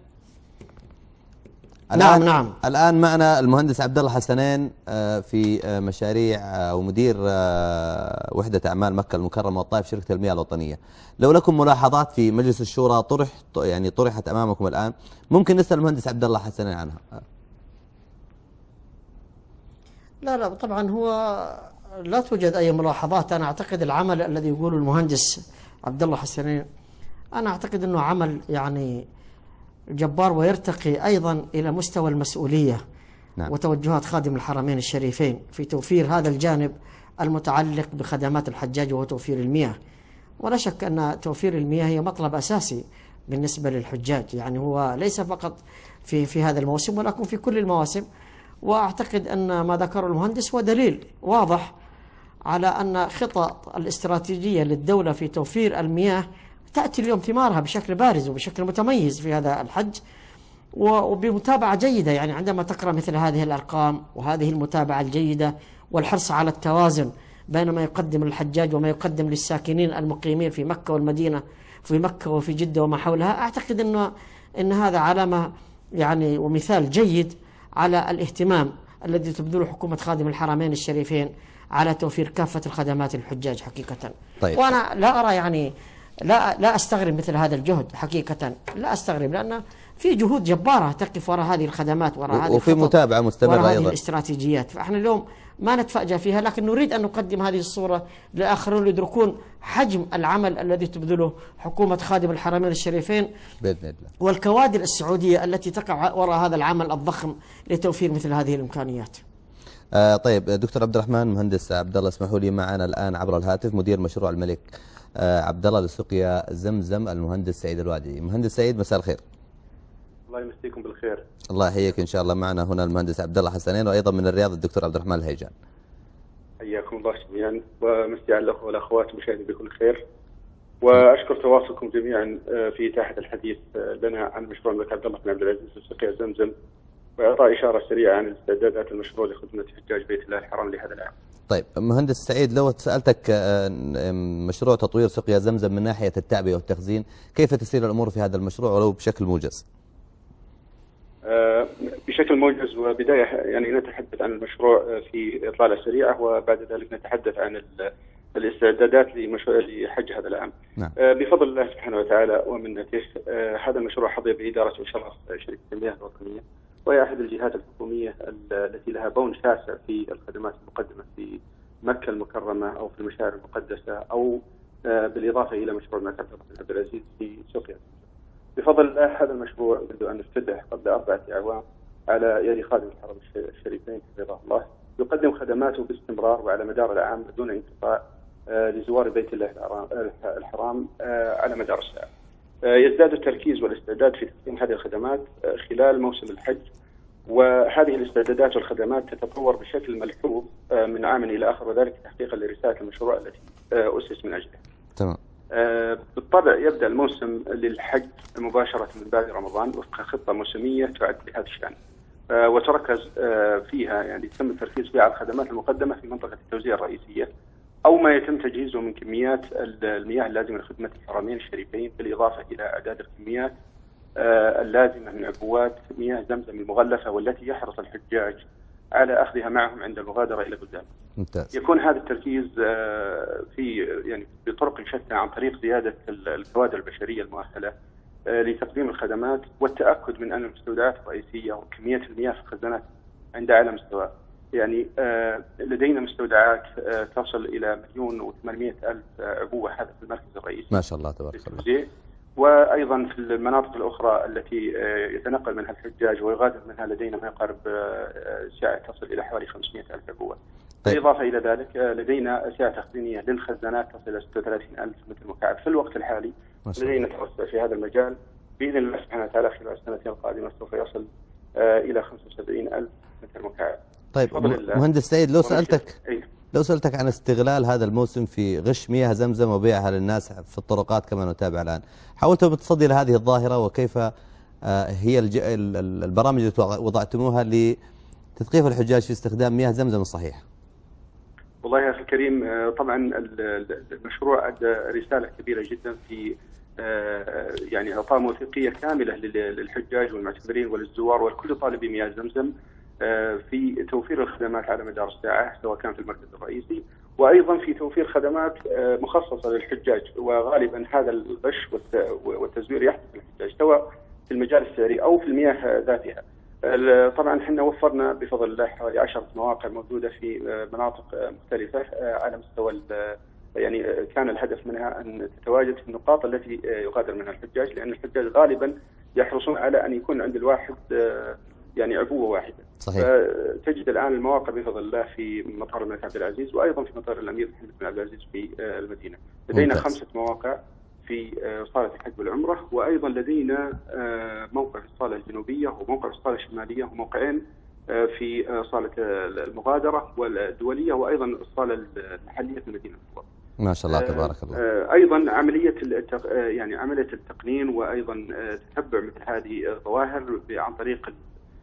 نعم. الآن معنا المهندس عبد الله حسنين في مشاريع أو مدير وحدة أعمال مكة المكرمة والطائف شركة المياه الوطنية. لو لكم ملاحظات في مجلس الشورى طرحت أمامكم الآن، ممكن نسأل المهندس عبد الله حسنين عنها. لا طبعا هو لا توجد أي ملاحظات. أنا أعتقد العمل الذي يقوله المهندس عبد الله حسنين، أنا أعتقد أنه عمل يعني جبار، ويرتقي أيضا إلى مستوى المسؤولية. نعم. وتوجهات خادم الحرمين الشريفين في توفير هذا الجانب المتعلق بخدمات الحجاج وهو توفير المياه. ولا شك أن توفير المياه هي مطلب أساسي بالنسبة للحجاج، يعني هو ليس فقط في هذا الموسم ولكن في كل المواسم. وأعتقد أن ما ذكره المهندس هو دليل واضح على أن خطط الاستراتيجية للدولة في توفير المياه تأتي اليوم ثمارها بشكل بارز وبشكل متميز في هذا الحج، وبمتابعة جيدة. يعني عندما تقرأ مثل هذه الأرقام وهذه المتابعة الجيدة والحرص على التوازن بين ما يقدم الحجاج وما يقدم للساكنين المقيمين في مكة والمدينة، في مكة وفي جدة وما حولها، أعتقد أن هذا علامة يعني ومثال جيد على الاهتمام الذي تبذله حكومة خادم الحرمين الشريفين على توفير كافة الخدمات للحجاج حقيقة. طيب. وأنا لا أرى يعني لا أستغرب مثل هذا الجهد حقيقة، لا أستغرب، لأن في جهود جبارة تقف وراء هذه الخدمات، وراء هذه وفي متابعة مستمرة وراء أيضا هذه الاستراتيجيات. فإحنا اليوم ما نتفاجأ فيها، لكن نريد أن نقدم هذه الصورة للآخرين ليدركون حجم العمل الذي تبذله حكومة خادم الحرمين الشريفين بإذن الله، والكوادر السعودية التي تقع وراء هذا العمل الضخم لتوفير مثل هذه الإمكانيات. طيب دكتور عبد الرحمن، مهندس عبد الله اسمحوا لي معنا الآن عبر الهاتف مدير مشروع الملك عبد الله لسقيا زمزم المهندس سعيد الوادي. مهندس سعيد مساء الخير. الله يمسيكم بالخير. الله يحييك ان شاء الله. معنا هنا المهندس عبد الله حسنين، وايضا من الرياض الدكتور عبد الرحمن الهيجان. حياكم الله جميعا، ومسي على الاخوه والاخوات المشاهدين بكل خير، واشكر تواصلكم جميعا في اتاحه الحديث لنا عن مشروع الملك عبد الله بن عبد العزيز لسقيا زمزم، واعطاء اشاره سريعه عن استعدادات المشروع لخدمه حجاج بيت الله الحرام لهذا العام. طيب مهندس سعيد، لو سألتك مشروع تطوير سقيا زمزم من ناحية التعبئة والتخزين، كيف تسير الأمور في هذا المشروع ولو بشكل موجز؟ بشكل موجز، وبداية يعني نتحدث عن المشروع في إطلالة سريعة، وبعد ذلك نتحدث عن الاستعدادات لحج هذا العام. نعم. بفضل الله سبحانه وتعالى ومنته، هذا المشروع حظي بإدارة وشرف شركة المياه الوطنية، وهي أحد الجهات الحكومية التي لها بون شاسع في الخدمات المقدمة في مكة المكرمة أو في المشاعر المقدسة، أو بالإضافة إلى مشروع الملك عبد العزيز في سقيا. بفضل الله هذا المشروع منذ أن افتتح قبل 4 أعوام على يد خادم الحرم الشريفين حفظه الله، يقدم خدماته باستمرار وعلى مدار العام بدون انقطاع لزوار بيت الله الحرام على مدار الساعة. يزداد التركيز والاستعداد في تقديم هذه الخدمات خلال موسم الحج، وهذه الاستعدادات والخدمات تتطور بشكل ملحوظ من عام إلى آخر، وذلك تحقيقا لرسالة المشروع التي أسس من أجلها. تمام. بالطبع يبدأ الموسم للحج مباشرة من بعد رمضان وفق خطة موسمية تعد بهذا الشأن، وتركز فيها يعني تم التركيز فيها على الخدمات المقدمة في منطقة التوزيع الرئيسية، أو ما يتم تجهيزه من كميات المياه اللازمة لخدمة الحرمين الشريفين، بالإضافة إلى أعداد الكميات اللازمة من عبوات مياه زمزم المغلفة، والتي يحرص الحجاج على أخذها معهم عند المغادرة إلى بلدان. ممتاز. يكون هذا التركيز في يعني بطرق شتى عن طريق زيادة الكوادر البشرية المؤهلة لتقديم الخدمات والتأكد من أن المستودعات الرئيسية وكمية المياه في الخزانات عند أعلى مستوى. يعني لدينا مستودعات تصل إلى 1,800,000 عبوة، هذا في المركز الرئيسي ما شاء الله تبارك الله. وأيضا في المناطق الأخرى التي يتنقل منها الحجاج ويغادر منها لدينا ما يقارب سعة تصل إلى حوالي 500,000 عبوة. بالإضافة إلى ذلك لدينا سعة تخزينية للخزانات تصل إلى 36,000 متر مكعب. في الوقت الحالي لدينا توسع في هذا المجال بإذن الله سبحانه وتعالى خلال السنتين القادمة سوف يصل إلى 75,000 متر مكعب. طيب مهندس سعيد، لو سألتك عن استغلال هذا الموسم في غش مياه زمزم وبيعها للناس في الطرقات كما نتابع الآن، حاولتوا بالتصدي لهذه الظاهرة وكيف هي البرامج التي وضعتموها لتثقيف الحجاج في استخدام مياه زمزم الصحيح؟ والله يا أخي الكريم، طبعا المشروع أدى رسالة كبيرة جدا في يعني إعطاء موثوقية كاملة للحجاج والمعتمرين وللزوار ولكل طالب مياه زمزم في توفير الخدمات على مدار الساعة، سواء كان في المركز الرئيسي وأيضا في توفير خدمات مخصصة للحجاج. وغالبا هذا الغش والتزوير يحدث للحجاج سواء في المجال السعري أو في المياه ذاتها. طبعا احنا وفرنا بفضل الله حوالي 10 مواقع موجودة في مناطق مختلفة على مستوى، يعني كان الهدف منها أن تتواجد في النقاط التي يغادر منها الحجاج، لأن الحجاج غالبا يحرصون على أن يكون عند الواحد يعني عبوة واحدة. صحيح. تجد الآن المواقع بفضل الله في مطار الملك عبد العزيز وأيضا في مطار الأمير محمد بن عبد العزيز في المدينة. لدينا 5 مواقع في صالة الحج والعمرة، وأيضا لدينا موقع في الصالة الجنوبية وموقع في الصالة الشمالية وموقعين في صالة المغادرة والدولية وأيضا الصالة المحلية في المدينة. ما شاء الله تبارك الله. أيضا عملية التقنين وأيضا تتبع مثل هذه الظواهر عن طريق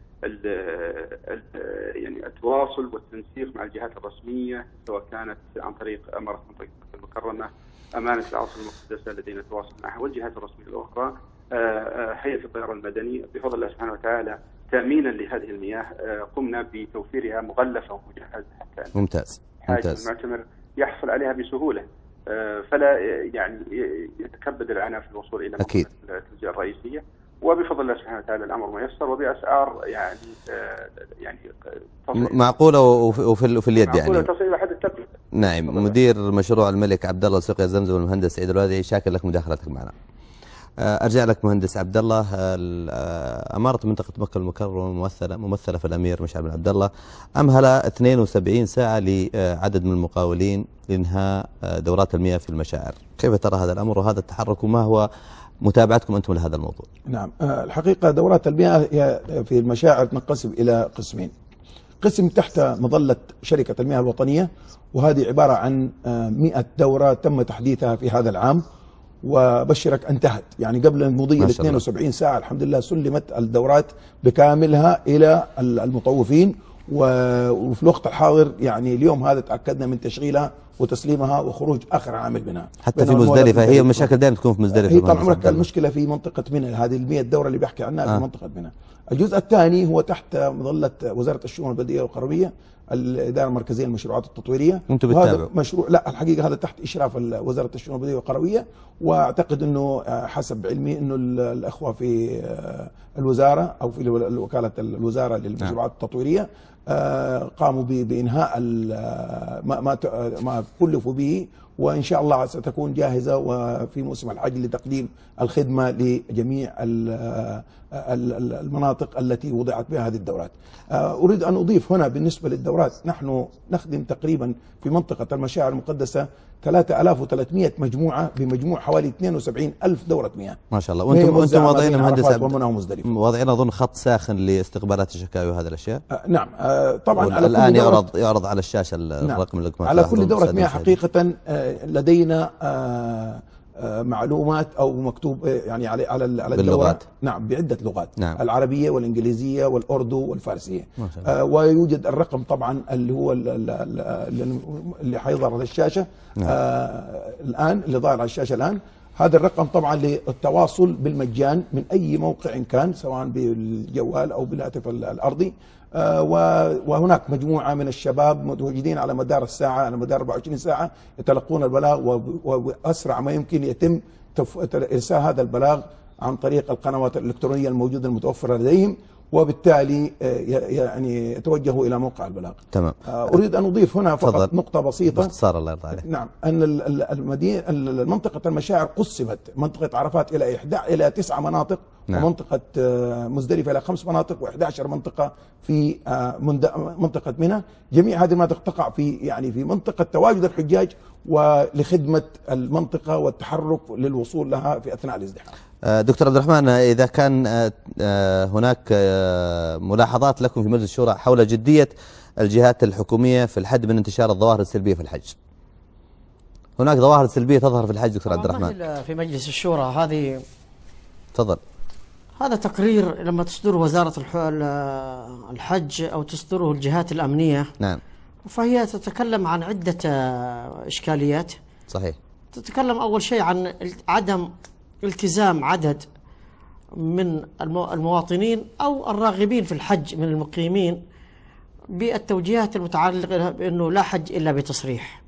يعني التواصل والتنسيق مع الجهات الرسمية، سواء كانت عن طريق أمارة منطقة مكة المكرمة، أمانة العاصمة المقدسة لدينا تواصل معها، والجهات الرسمية الأخرى، هيئة الطيران المدني. بفضل الله سبحانه وتعالى تأمينا لهذه المياه قمنا بتوفيرها مغلفة ومجهزة حتى ممتاز المعتمر يحصل عليها بسهولة، فلا يعني يتكبد العناء في الوصول إلى مكان التوزيع الرئيسية. وبفضل الله سبحانه وتعالى الأمر ميسر وبأسعار يعني معقولة وفي اليد، يعني تصل إلى حد التكلفة. نعم. مدير مشروع الملك عبد الله لسقيا زمزم المهندس سعيد الوادعي، شاكر لك مداخلتك معنا. أرجع لك مهندس عبد الله. أمارة منطقة مكة المكرمة ممثلة في الأمير مشعل بن عبد الله أمهل 72 ساعة لعدد من المقاولين لإنهاء دورات المياه في المشاعر. كيف ترى هذا الأمر وهذا التحرك، وما هو متابعتكم أنتم لهذا الموضوع؟ نعم، الحقيقة دورات المياه في المشاعر تنقسم إلى قسمين. قسم تحت مظلة شركة المياه الوطنية، وهذه عبارة عن 100 دورة تم تحديثها في هذا العام، وبشرك انتهت يعني قبل المضي 72 ساعة الحمد لله سلمت الدورات بكاملها إلى المطوفين. وفي الوقت الحاضر يعني اليوم هذا تأكدنا من تشغيلها وتسليمها وخروج آخر عامل منها. حتى في مزدلفة هي المشاكل دائما تكون في مزدلفة. هي طال عمرك المشكلة في منطقة منى، هذه ال100 دورة اللي بيحكي عنها في منطقة منى. الجزء الثاني هو تحت مظلة وزارة الشؤون البلدية والقروية، الإدارة المركزية للمشروعات التطويرية. أنتم بتتابعوا مشروع؟ لا، الحقيقة هذا تحت إشراف وزارة الشؤون البلدية والقروية، وأعتقد أنه حسب علمي أنه الأخوة في الوزارة أو في وكالة الوزارة للمشروعات التطويرية قاموا بإنهاء ما كلفوا به، وإن شاء الله ستكون جاهزة وفي موسم الحج لتقديم الخدمة لجميع المناطق التي وضعت بها هذه الدورات. أريد أن أضيف هنا بالنسبة للدورات، نحن نخدم تقريبا في منطقة المشاعر المقدسة 3300 مجموعة بمجموع حوالي 72,000 دورة مياه. ما شاء الله. وأنتم واضعين مهندس واضعين أظن خط ساخن لاستقبالات الشكاوي وهذه الأشياء. نعم طبعا. على الآن يعرض على الشاشة الرقم اللي على كل دورة مياه حقيقة لدينا معلومات او مكتوب يعني على باللغات. نعم بعدة لغات. نعم. العربية والانجليزية والاردو والفارسية. ويوجد الرقم طبعا اللي هو اللي حيظهر على الشاشة. نعم. الان اللي ظاهر على الشاشة الان، هذا الرقم طبعا للتواصل بالمجان من أي موقع كان، سواء بالجوال أو بالهاتف الأرضي. وهناك مجموعة من الشباب متواجدين على مدار الساعة، على مدار 24 ساعة يتلقون البلاغ، وأسرع ما يمكن يتم إرسال هذا البلاغ عن طريق القنوات الإلكترونية الموجودة المتوفرة لديهم، وبالتالي يعني يتوجهوا إلى موقع البلاغ. تمام. أريد أن أضيف هنا فقط نقطة بسيطة باختصار الله يرضى عليك. نعم، أن منطقة المشاعر قسمت، منطقة عرفات إلى 9 مناطق، نعم. ومنطقة مزدلفة إلى 5 مناطق، و11 منطقة في منطقة منى. جميع هذه المناطق تقع في منطقة تواجد الحجاج، ولخدمة المنطقة والتحرك للوصول لها في أثناء الازدحام. دكتور عبد الرحمن، إذا كان هناك ملاحظات لكم في مجلس الشورى حول جدية الجهات الحكومية في الحد من انتشار الظواهر السلبية في الحج، هناك ظواهر سلبية تظهر في الحج دكتور عبد الرحمن في مجلس الشورى هذه. تفضل. هذا تقرير لما تصدره وزارة الحج أو تصدره الجهات الأمنية، نعم، فهي تتكلم عن عدة إشكاليات. صحيح. تتكلم أول شيء عن عدم التزام عدد من المواطنين أو الراغبين في الحج من المقيمين بالتوجيهات المتعلقة بأنه لا حج إلا بتصريح.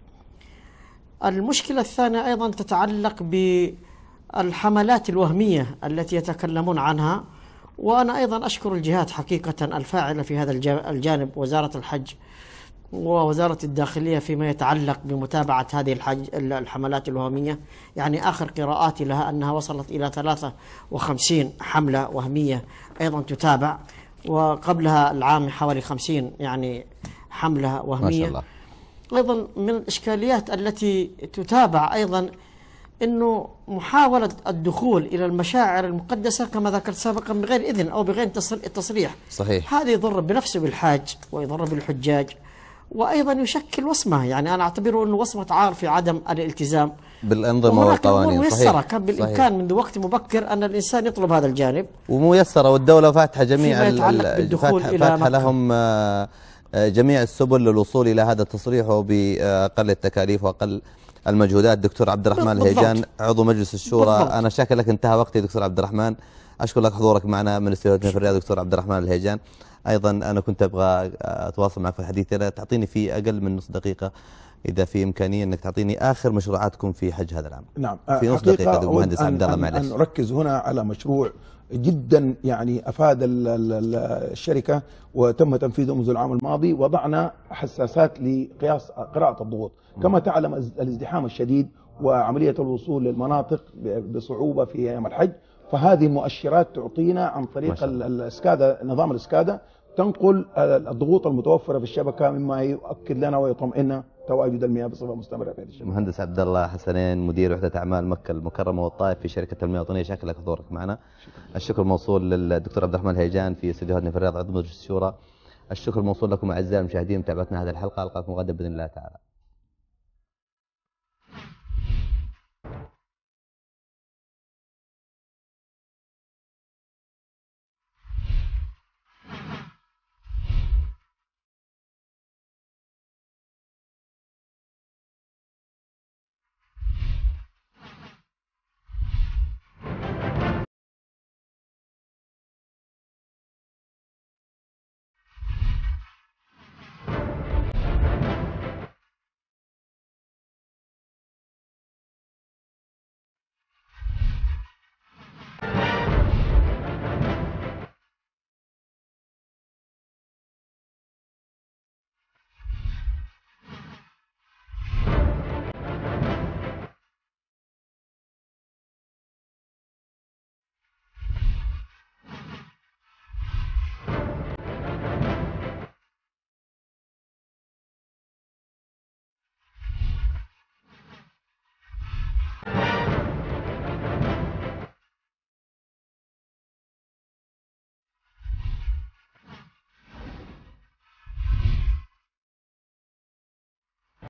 المشكلة الثانية أيضا تتعلق بالحملات الوهمية التي يتكلمون عنها، وأنا أيضا أشكر الجهات حقيقة الفاعلة في هذا الجانب، وزارة الحج ووزارة الداخلية فيما يتعلق بمتابعة هذه الحملات الوهمية. يعني آخر قراءاتي لها أنها وصلت إلى 53 حملة وهمية أيضا تتابع، وقبلها العام حوالي 50 يعني حملة وهمية. ما شاء الله. أيضا من الإشكاليات التي تتابع أيضا أنه محاولة الدخول إلى المشاعر المقدسة كما ذكرت سابقا بغير إذن أو بغير تصريح. صحيح. هذا يضر بنفسه بالحاج ويضر بالحجاج، وأيضا يشكل وصمة، يعني أنا أعتبره أنه وصمة عار في عدم الالتزام بالأنظمة والقوانين. صحيح. كان بالإمكان منذ وقت مبكر أن الإنسان يطلب هذا الجانب، وميسرة، والدولة فاتحة جميع فاتحة لهم جميع السبل للوصول إلى هذا التصريح وبأقل التكاليف وأقل المجهودات. دكتور عبد الرحمن الهيجان، عضو مجلس الشورى، أنا شاكر لك، انتهى وقتي دكتور عبد الرحمن. أشكر لك حضورك معنا من استديوهاتنا في الرياض دكتور عبد الرحمن الهيجان. أيضا أنا كنت أبغى أتواصل معك في الحديث، تعطيني في أقل من نص دقيقة إذا في إمكانية أنك تعطيني آخر مشروعاتكم في حج هذا العام. نعم، في نص دقيقة المهندس عبد الله، معلش. أن نركز هنا على مشروع جدا يعني أفاد الشركة وتم تنفيذه منذ العام الماضي. وضعنا حساسات لقياس قراءة الضغوط. كما تعلم الازدحام الشديد وعملية الوصول للمناطق بصعوبة في أيام الحج، فهذه المؤشرات تعطينا عن طريق الاسكادا، نظام الاسكادا، تنقل الضغوط المتوفرة في الشبكة، مما يؤكد لنا ويطمئن تواجد المياه بصفة مستمرة في هذه الشبكة. مهندس عبد الله حسنين، مدير وحدة أعمال مكة المكرمة والطائف في شركة المياه الوطنية، شكرا لك حضورك معنا. الشكر موصول للدكتور عبد الرحمن الهيجان في استديوهاتنا في الرياض عضو مجلس الشورى. الشكر موصول لكم أعزائي المشاهدين متابعتنا هذه الحلقة. ألقاكم غدا بإذن الله تعالى.